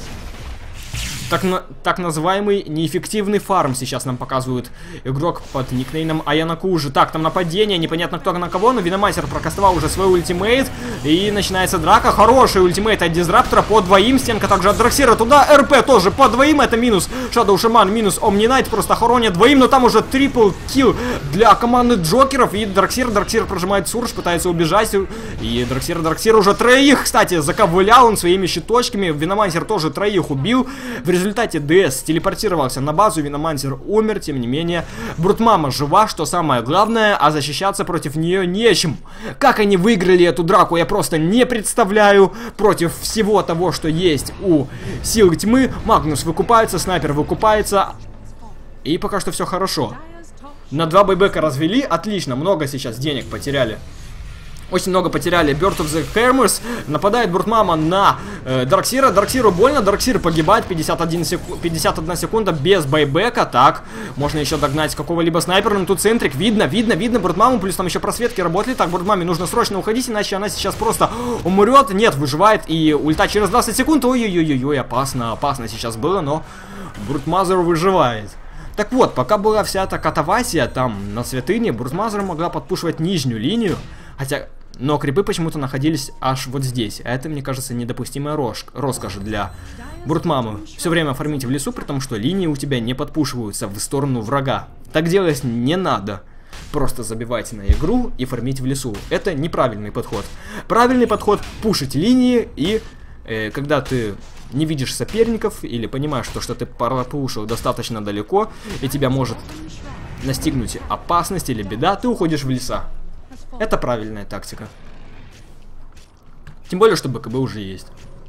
Speaker 1: так, на, так называемый неэффективный фарм сейчас нам показывает игрок под никнеймом Аянакужи. Так, там нападение, непонятно кто на кого, но Виномастер прокастовал уже свой ультимейт. И начинается драка. Хороший ультимейт от Дизраптора по двоим. Стенка также от Драксира туда. РП тоже по двоим. Это минус Shadow Shaman, минус Omni-Knight. Просто хоронят двоим, но там уже трипл килл для команды Джокеров. И Драксир, Драксир прожимает Сурж, пытается убежать. И Драксир, Драксир уже троих, кстати, заковылял он своими щиточками. Виномастер тоже троих убил. В В результате ДС телепортировался на базу, Виномансер умер, тем не менее, Брутмама жива, что самое главное, а защищаться против нее нечем. Как они выиграли эту драку, я просто не представляю. Против всего того, что есть у Силы Тьмы, Магнус выкупается, Снайпер выкупается, и пока что все хорошо. На два байбека развели, отлично, много сейчас денег потеряли. Очень много потеряли. Bird of the Hammers. Нападает Брутмама на э, Драксира. Драксиру больно. Драксир погибает. пятьдесят один секу... пятьдесят одна секунда без байбека. Так, можно еще догнать какого-либо снайпера. Но тут центрик. Видно, видно, видно Брутмаму. Плюс там еще просветки работали. Так, Брутмаме нужно срочно уходить, иначе она сейчас просто умрет. Нет, выживает. И ульта через двадцать секунд. Ой-ой-ой-ой, опасно, опасно сейчас было, но Брутмазер выживает. Так вот, пока была вся эта катавасия там на святыне, Брутмазер могла подпушивать нижнюю линию. Хотя... Но крипы почему-то находились аж вот здесь. А это, мне кажется, недопустимая рож... роскошь для Брутмамы. Все время фармить в лесу, при том, что линии у тебя не подпушиваются в сторону врага. Так делать не надо. Просто забивайте на игру и фармить в лесу. Это неправильный подход. Правильный подход — пушить линии, и э, когда ты не видишь соперников или понимаешь, что, что ты пропушил достаточно далеко, и тебя может настигнуть опасность или беда, ты уходишь в леса. Это правильная тактика. Тем более, что БКБ уже есть.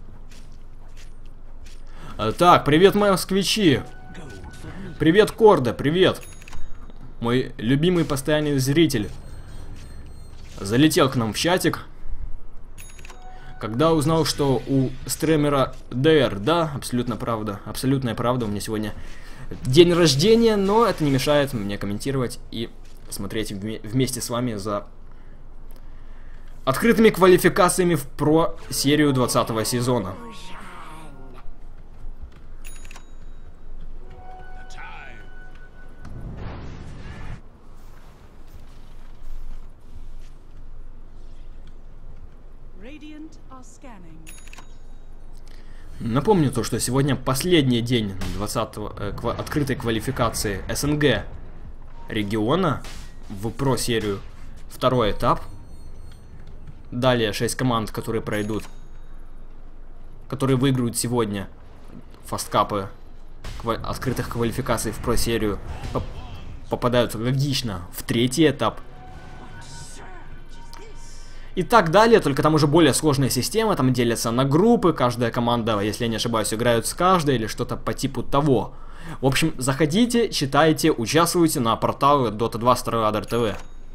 Speaker 1: Так, привет, москвичи. Привет, Корда, привет. Мой любимый постоянный зритель залетел к нам в чатик, когда узнал, что у стримера ДР, да, абсолютно правда, абсолютная правда, у меня сегодня день рождения, но это не мешает мне комментировать и смотреть вместе с вами за открытыми квалификациями в про серию двадцатого сезона. Напомню то, что сегодня последний день двадцатого, э, ква открытой квалификации СНГ региона в про серию, второй этап. Далее шесть команд, которые пройдут, которые выиграют сегодня фасткапы ква открытых квалификаций в про серию, поп попадают логично в третий этап. И так далее, только там уже более сложная система, там делятся на группы, каждая команда, если я не ошибаюсь, играют с каждой или что-то по типу того. В общем, заходите, читайте, участвуйте на портале Дота два StarLadder тэ вэ.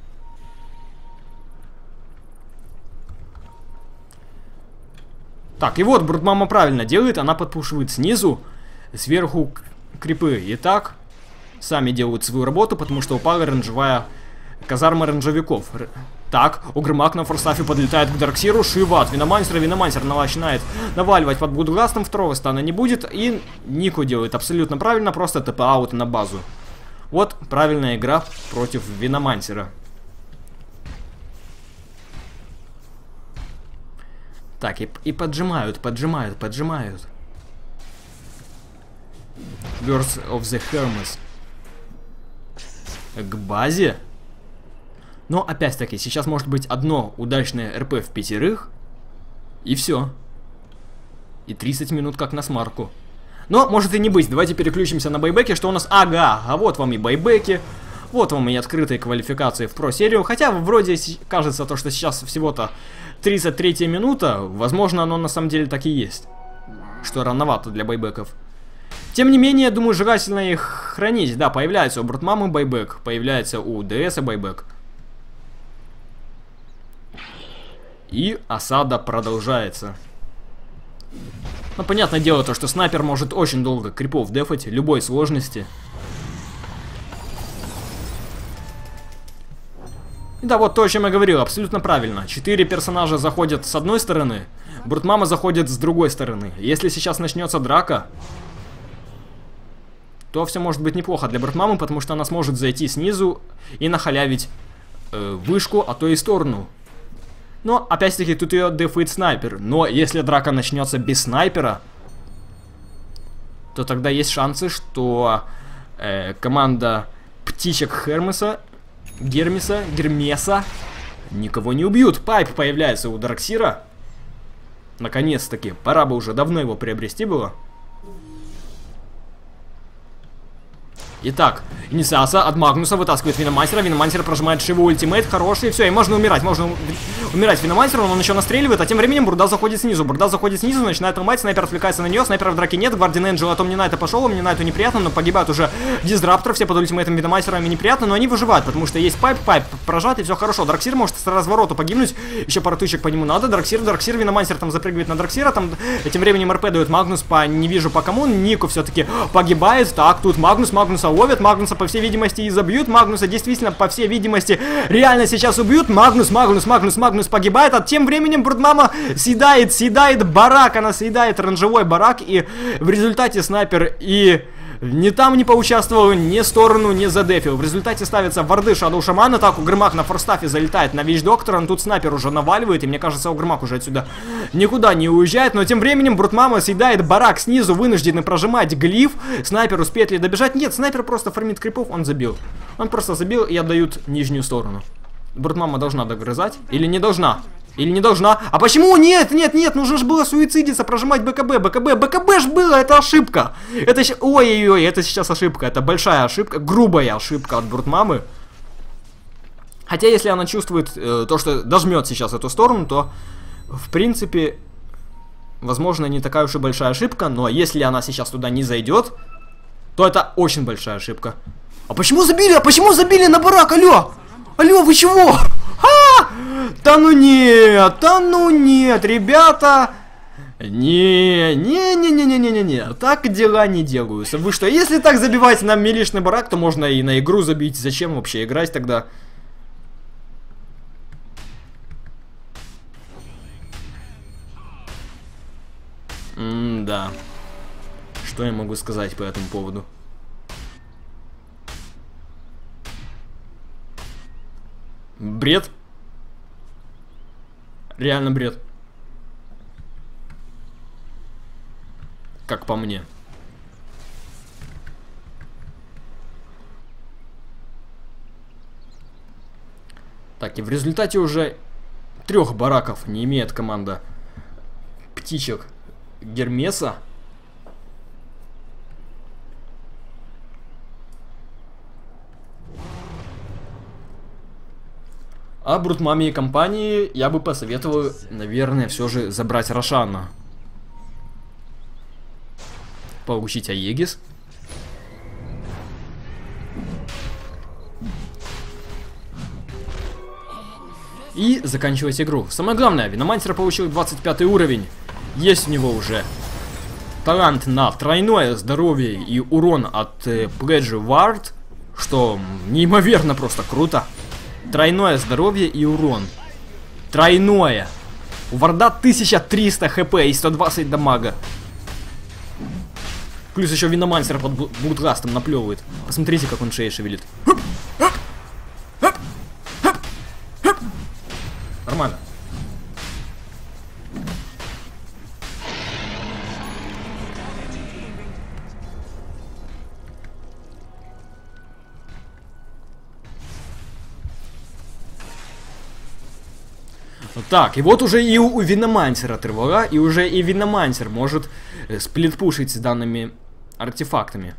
Speaker 1: Так, и вот Брутмама правильно делает, она подпушивает снизу, сверху крипы. Итак, сами делают свою работу, потому что упала рейнджевая казарма рейнджевиков. Так, Угрымак на форстафе подлетает к Дарксиру, Шива от Виномансера, Виномансер начинает наваливать под Будгластом, второго стана не будет, и Нико делает абсолютно правильно, просто ТП-аут на базу. Вот правильная игра против Виномансера. Так, и, и поджимают, поджимают, поджимают. Birds of the Hammers. К базе. Но опять-таки, сейчас может быть одно удачное РП в пятерых. И все. И тридцать минут как на смарку. Но может и не быть. Давайте переключимся на байбеки. Что у нас? Ага, а вот вам и байбеки. Вот вам и открытые квалификации в про-серию. Хотя вроде кажется то, что сейчас всего-то тридцать третья минута. Возможно, оно на самом деле так и есть. Что рановато для байбеков. Тем не менее, думаю, желательно их хранить. Да, появляется у Брутмамы байбек. Появляется у ДСа байбек. И осада продолжается. Ну, понятное дело, то, что снайпер может очень долго крипов дефать, любой сложности. И да, вот то, о чем я говорил, абсолютно правильно. Четыре персонажа заходят с одной стороны, Брутмама заходит с другой стороны. Если сейчас начнется драка, то все может быть неплохо для Брутмамы, потому что она сможет зайти снизу и нахалявить э, вышку, а то и сторону. Но, опять-таки, тут ее дефает снайпер. Но если драка начнется без снайпера, то тогда есть шансы, что э, команда птичек Хермеса, Гермеса, Гермеса никого не убьют. Пайп появляется у Дарксира. Наконец-таки. Пора бы уже давно его приобрести было. Итак, Инициаса от Магнуса вытаскивает Виномансера. Виномансер прожимает Шиву ультимейт. Хороший. Все, и можно умирать. Можно умирать Виномансеру, он еще настреливает. А тем временем Бурда заходит снизу. Бурда заходит снизу, начинает ломать. Снайпер отвлекается на нее. Снайпера в драке нет. Гвардиан Энджел от Омнинайта пошел. Омнинайту неприятно, но погибают уже Дизраптор. Все под ультимейтом Виномансера им неприятно, но они выживают, потому что есть пайп. Пайп прожат, и все хорошо. Дарксир может с развороту погибнуть. Еще пару тычек по нему надо. Дарксир, Дарксир, Виномансер там запрыгивает на Дарксира. Там тем временем РП дает Магнус по не вижу по кому. Нику все-таки погибает. Так, тут Магнус, Магнуса ловят. Магнуса по всей видимости и забьют. Магнуса действительно, по всей видимости, реально сейчас убьют. Магнус, Магнус, Магнус, Магнус погибает. А тем временем Брутмама съедает, съедает барак. Она съедает оранжевой барак. И в результате снайпер и ни там не поучаствовал, ни сторону не задефил. В результате ставятся варды Шадоу Шамана. Так, Угрымак на форстафе залетает на Вещь Доктора. Но тут снайпер уже наваливает. И мне кажется, Угрымак уже отсюда никуда не уезжает. Но тем временем Брутмама съедает барак снизу. Вынуждены прожимать глиф. Снайпер успеет ли добежать? Нет, снайпер просто фармит крипов. Он забил. Он просто забил и отдают нижнюю сторону. Брутмама должна догрызать. Или не должна? Или не должна? А почему? Нет, нет, нет, нужно же было суицидиться, прожимать БКБ, БКБ, БКБ ж было, это ошибка. Это щ... Ой-ой-ой, это сейчас ошибка, это большая ошибка, грубая ошибка от Брутмамы. Хотя, если она чувствует э, то, что дожмет сейчас эту сторону, то, в принципе, возможно, не такая уж и большая ошибка, но если она сейчас туда не зайдет, то это очень большая ошибка. А почему забили? А почему забили на барак? Алло! Алло, вы чего? А! Да ну нет, да ну нет, ребята. Не, не, не, не, не, не, не, не, так дела не делаются. Вы что, если так забиваете на милишный барак, то можно и на игру забить. Зачем вообще играть тогда? М-да. Что я могу сказать по этому поводу? Бред. Реально бред. Как по мне. Так, и в результате уже трех бараков не имеет команда птичек Гермеса. А Брутмаме и компании я бы посоветовал, наверное, все же забрать Рошана. Получить Аегис. И заканчивать игру. Самое главное, Виномансер получил двадцать пятый уровень. Есть у него уже талант на тройное здоровье и урон от э, Pledge Ward, что неимоверно просто круто. Тройное здоровье и урон. Тройное. У Варда тысяча триста хп и сто двадцать дамага. Плюс еще Виномансер под Блудгастом наплевывает. Посмотрите, как он шеей шевелит. Нормально. Так, и вот уже и у Виномансера тревога, и уже и Виномансер может э, сплитпушить с данными артефактами.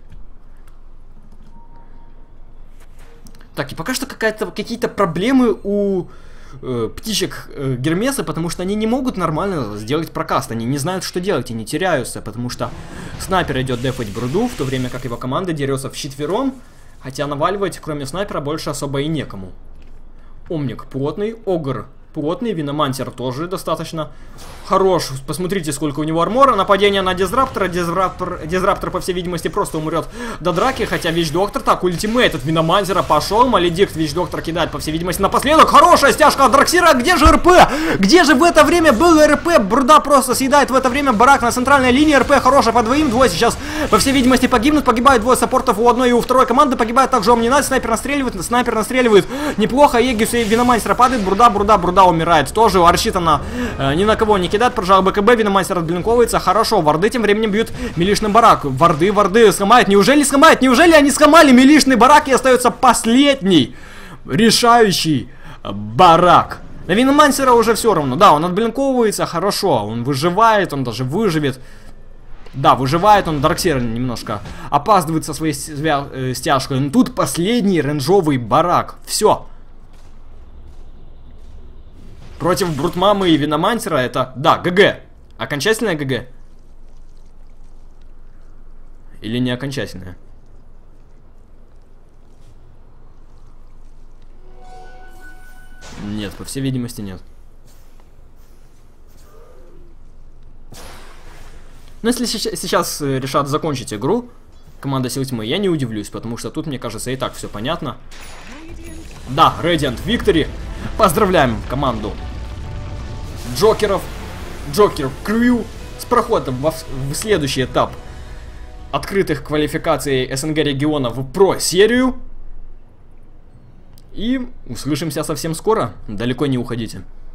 Speaker 1: Так, и пока что какие-то проблемы у э, птичек э, Гермеса, потому что они не могут нормально сделать прокаст, они не знают, что делать, и не теряются, потому что снайпер идет дефать Бруду, в то время как его команда дерется вчетвером, хотя наваливать, кроме снайпера, больше особо и некому. Омник плотный, Огр плотный. Виномансер тоже достаточно хорош. Посмотрите, сколько у него армора. Нападение на Дизраптора. Дизраптор, Дизраптор, по всей видимости, просто умрет до драки. Хотя Вич-доктор, так, ультимейт от Виномансера пошел. Маледикт Вич-доктор кидает, по всей видимости, напоследок. Хорошая стяжка от Драксира. Где же РП? Где же в это время был РП? Бруда просто съедает в это время барак на центральной линии. РП хорошая по двоим. Двое сейчас, по всей видимости, погибнут. Погибают двое саппортов у одной и у второй команды. Погибает также Омнинайт. Снайпер настреливает. Снайпер настреливает. Неплохо. Егис и Виномансера падает. Бруда, Бруда, Бруда умирает. Тоже арщит она э, ни на кого не кидает. Прожал БКБ. Виномансер отблинковывается. Хорошо. Варды тем временем бьют милишный барак. Варды, варды сломают. Неужели сломают? Неужели они сломали милишный барак и остается последний решающий барак? На Виномансера уже все равно. Да, он отблинковывается. Хорошо. Он выживает. Он даже выживет. Да, выживает он. Дарксир немножко опаздывает со своей э, стяжкой. Но тут последний рейнджовый барак. Все. Против Брутмамы и Виномансера это... Да, ГГ. Окончательное ГГ? Или не окончательное? Нет, по всей видимости нет. Но если сейчас решат закончить игру, команда Сил Тьмы, я не удивлюсь, потому что тут, мне кажется, и так все понятно. Да, Radiant Victory. Поздравляем команду Джокеров, Джокер Крю с проходом в, в следующий этап открытых квалификаций СНГ региона в Про-серию. И услышимся совсем скоро. Далеко не уходите.